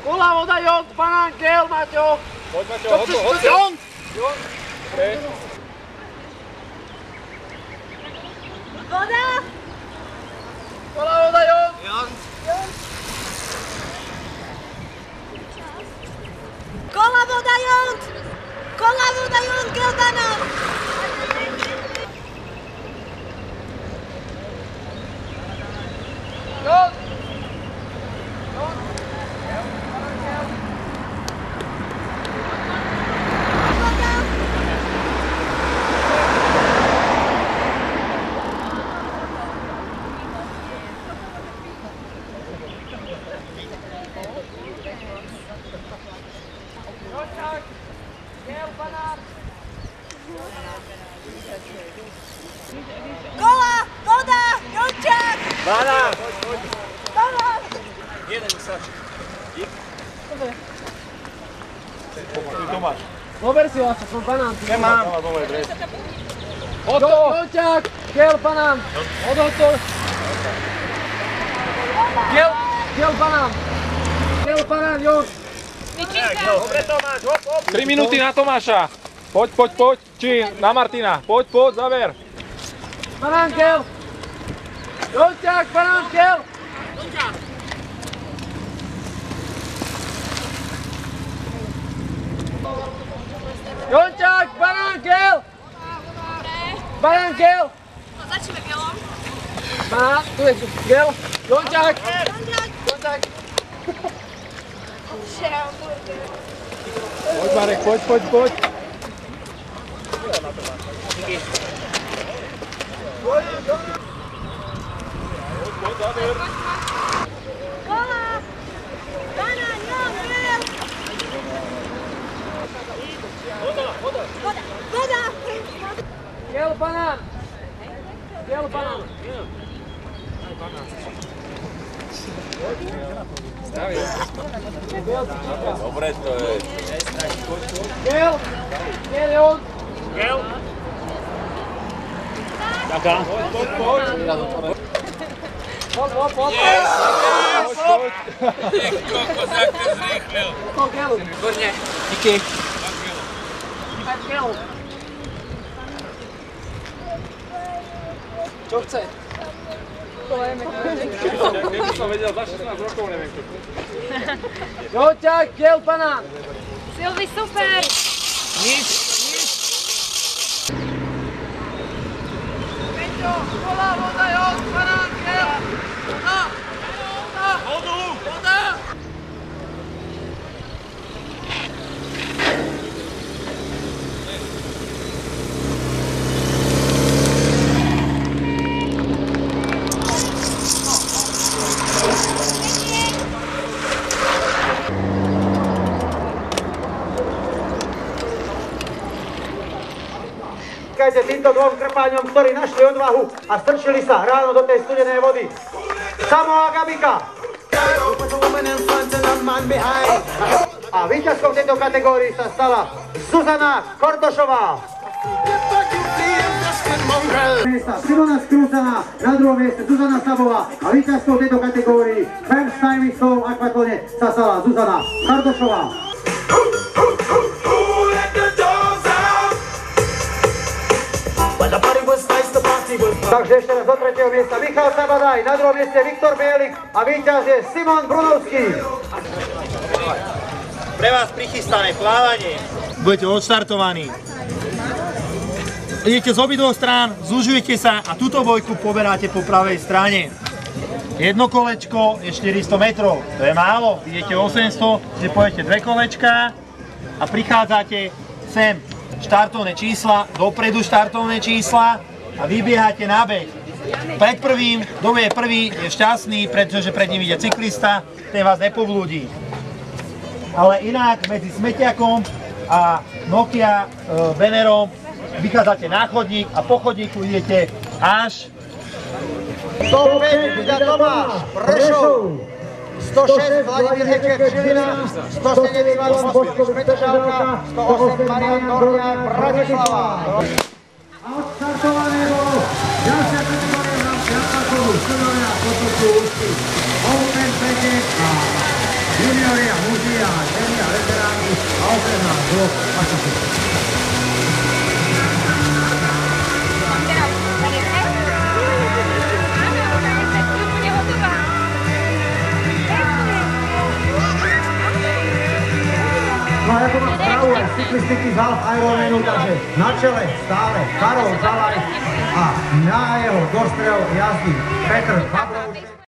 Kola, voda, Jon, banán, gel, Maťo. Poď, Maťo, hoď. Jon! Dobre. Voda! Kola, voda, Jon. Kola, voda, Jon! Kola, voda, Jon, gel, banán! Jon! Kola, voda, Jončák! Banán! Banán! Jeden sač. Tomáš. Zober si ho, som banán. Nemám. Hoto! Jončák, gel, banán. Hoto. Gel, banán. Gel, banán, Jon. Dobre, Tomáš, hop, hop. 3 minúty na Tomáša. Poď. Či na Martina. Poď, zaver. Banán, gel. Jončák, banán, gel. Jončák, banán, gel. Banán, gel. No, začneme gelom. Banán, tu je gel. Jončák. Jončák. Poď, Marek, poď. Kola! Banán, Jon, gel! Voda! Gel, banán. Gel, banán. Dobre, to je. Gel, Jon. Gel. Ďaká. Poď. Hop. Ty kokos, jak ty zrýchlil. To gel. Výborne. Díky. Gel. Čo chce? Keby som vedel za 16 rokov, neviem čo. Jončák, gel, banán. Silvi, super! Nič. Peťo, kola, voda, Jon, banán, gel. Voda. Ďakajte týmto dvom krpáňom, ktorí našli odvahu a strčili sa ráno do tej studenej vody. Samo a Gabika. A víťazkou v tejto kategórii sa stala Zuzana Kortošová. Simona Skrúcaná, na druhom mieste Zuzana Sabová a víťazkou v tejto kategórii First Time v slovom akvatone sa stala Zuzana Kortošová. Takže ešte raz do tretieho miesta Michal Sabadaj, na druhom mieste Viktor Bielik a víťaz je Simon Brunovský. Pre vás prichystané plávanie. Budete odštartovaní. Idete z obidvoch strán, zužujete sa a túto bojku poberáte po pravej strane. Jedno kolečko je 400 metrov, to je málo. Idete 800, že pojete dve kolečka a prichádzate sem. Štartovné čísla, dopredu štartovné čísla a vybiehate na beh. Pred prvým, kto je prvý, je šťastný, pretože pred ním ide cyklista, ten vás nepovľúdi. Ale inak medzi Smeťakom a Nokia Venerom vychádzate na chodník a po chodníku idete až 105 Vida Tomáš, Prešov, 106 Vladimír Ekek, Žilina, 107 Ivan Moskovič, Petržalka, 108 Marian Dorniak, Bratislava. A odstartované bolo ďalšia kategória v rámci Atlasovu, Sledovia, Potočku, Ústí, Open Petek a Julia juniori a muži a ženy a veteráni a okrem nás blok Pacific. No a ako má správu aj cyklistiky z Half Ironmanu, takže na čele stále Karol Zalaj a na jeho dostrel jazdí Petr Babrovček.